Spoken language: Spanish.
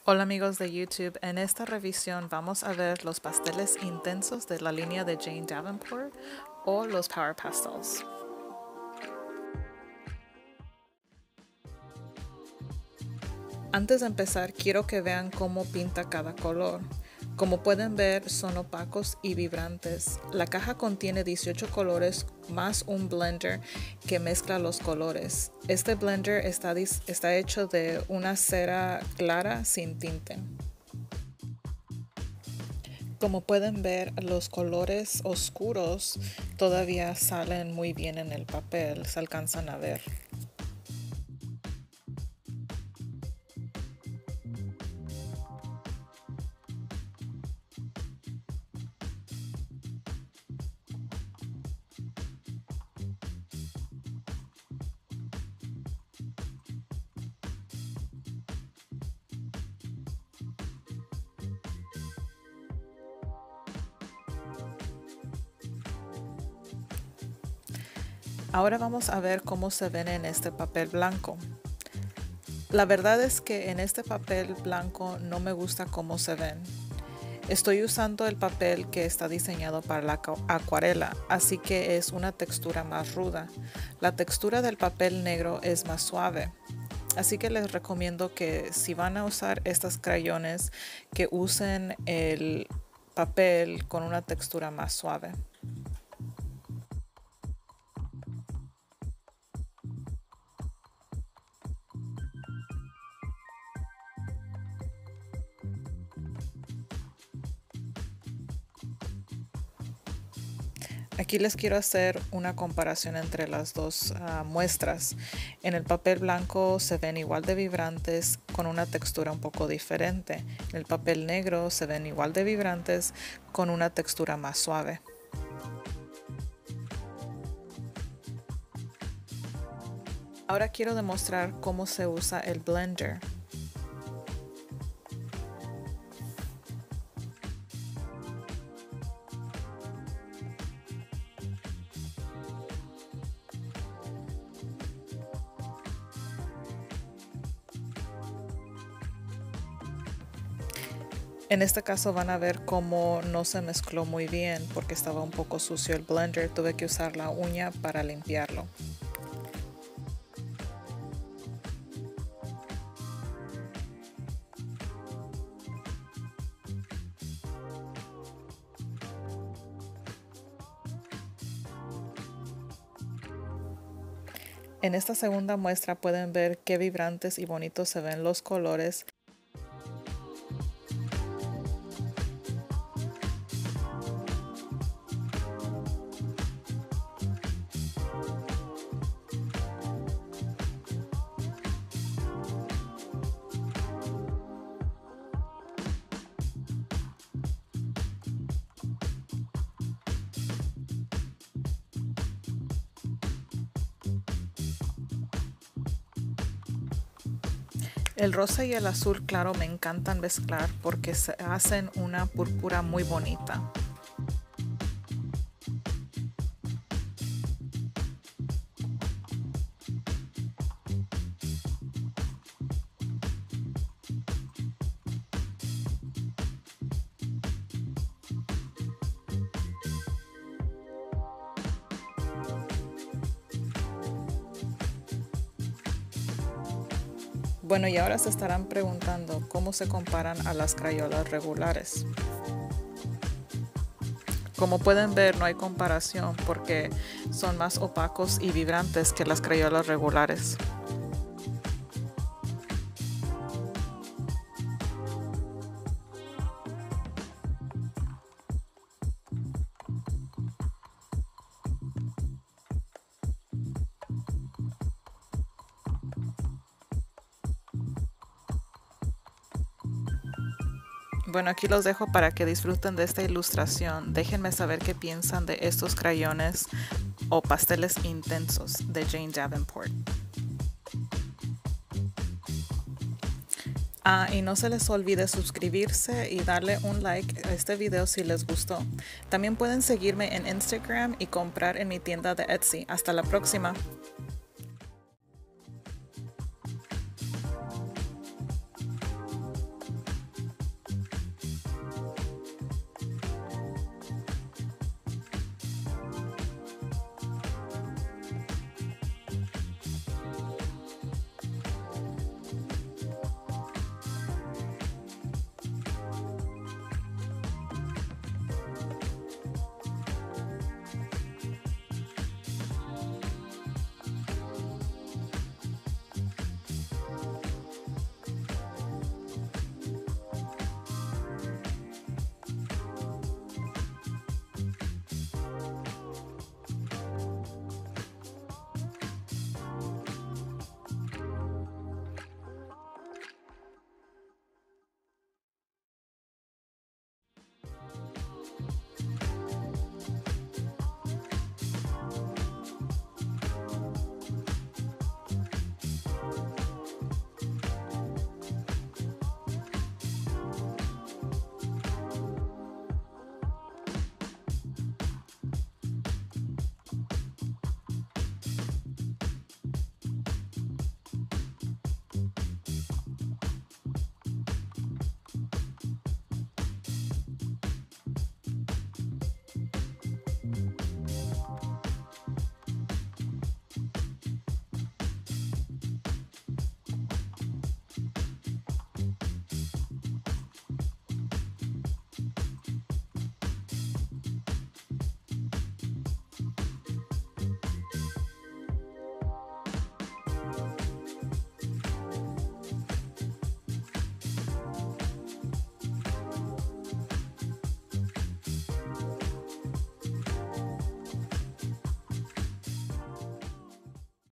Hola amigos de YouTube, en esta revisión vamos a ver los pasteles intensos de la línea de Jane Davenport o los Power Pastels. Antes de empezar, quiero que vean cómo pinta cada color. Como pueden ver, son opacos y vibrantes. La caja contiene 18 colores más un blender que mezcla los colores. Este blender está hecho de una cera clara sin tinte. Como pueden ver, los colores oscuros todavía salen muy bien en el papel, se alcanzan a ver. Ahora vamos a ver cómo se ven en este papel blanco. La verdad es que en este papel blanco no me gusta cómo se ven. Estoy usando el papel que está diseñado para la acuarela, así que es una textura más ruda. La textura del papel negro es más suave. Así que les recomiendo que si van a usar estos crayones, que usen el papel con una textura más suave. Aquí les quiero hacer una comparación entre las dos muestras. En el papel blanco se ven igual de vibrantes con una textura un poco diferente. En el papel negro se ven igual de vibrantes con una textura más suave. Ahora quiero demostrar cómo se usa el blender. En este caso van a ver cómo no se mezcló muy bien porque estaba un poco sucio el blender. Tuve que usar la uña para limpiarlo. En esta segunda muestra pueden ver qué vibrantes y bonitos se ven los colores. El rosa y el azul claro me encantan mezclar porque se hacen una púrpura muy bonita. Bueno, y ahora se estarán preguntando cómo se comparan a las crayolas regulares. Como pueden ver, no hay comparación porque son más opacos y vibrantes que las crayolas regulares. Bueno, aquí los dejo para que disfruten de esta ilustración. Déjenme saber qué piensan de estos crayones o pasteles intensos de Jane Davenport. Y no se les olvide suscribirse y darle un like a este video si les gustó. También pueden seguirme en Instagram y comprar en mi tienda de Etsy. Hasta la próxima.